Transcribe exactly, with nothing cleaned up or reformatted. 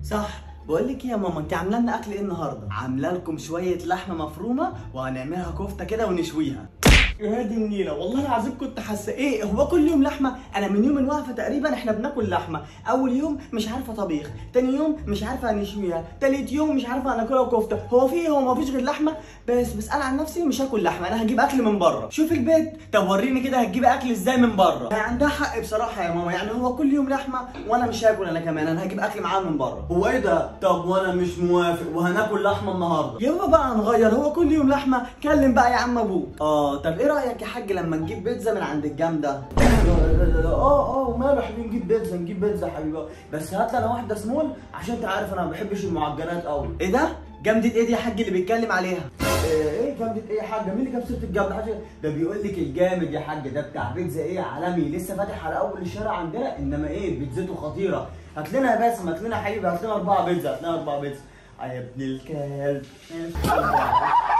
صح. بقول لك ايه يا ماما، انت عامله لنا اكل ايه النهارده؟ عامله لكم شويه لحمه مفرومه وهنعملها كفته كده ونشويها. يا دي النيله، والله العظيم كنت حاسه ايه، هو كل يوم لحمه؟ انا من يوم الوقفه تقريبا احنا بناكل لحمه. اول يوم مش عارفه طبيخ، تاني يوم مش عارفه هنشويها، تالت يوم مش عارفه هناكلها كفته. هو في ايه؟ هو ما فيش غير لحمه بس. بس انا عن نفسي مش هاكل لحمه، انا هجيب اكل من بره. شوف البيت. طب وريني كده هتجيبي اكل ازاي من بره؟ يعني عندها حق بصراحه يا ماما، يعني هو كل يوم لحمه وانا مش هاكل انا كمان، انا هجيب اكل معاها من بره. هو ايه ده؟ طب وانا مش موافق وهناكل لحمه النهارده. يابا بقى هنغير، هو كل يوم لحمه؟ كلم بقى يا عم ابوك. اه طب ايه رايك يا حاج لما نجيب بيتزا من عند الجامده؟ اه اه وماله يا حبيبي، نجيب بيتزا نجيب بيتزا يا حبيبي، بس هات لي انا واحده سمول عشان انت عارف انا ما بحبش المعجنات قوي. ايه ده؟ جامده ايه دي يا حاج اللي بيتكلم عليها؟ ايه جامده ايه يا حاجه؟ مين اللي جاب سيره الجامده حاجه؟ ده بيقول لك الجامد يا حاج ده بتاع بيتزا ايه عالمي، لسه فاتح على اول الشارع عندنا، انما ايه بيتزته خطيره. هات لنا يا باسم، هات لنا يا حبيبي، هات لنا اربعه بيتزا، هات لنا اربعه بيتزا. يا ابن الكلب.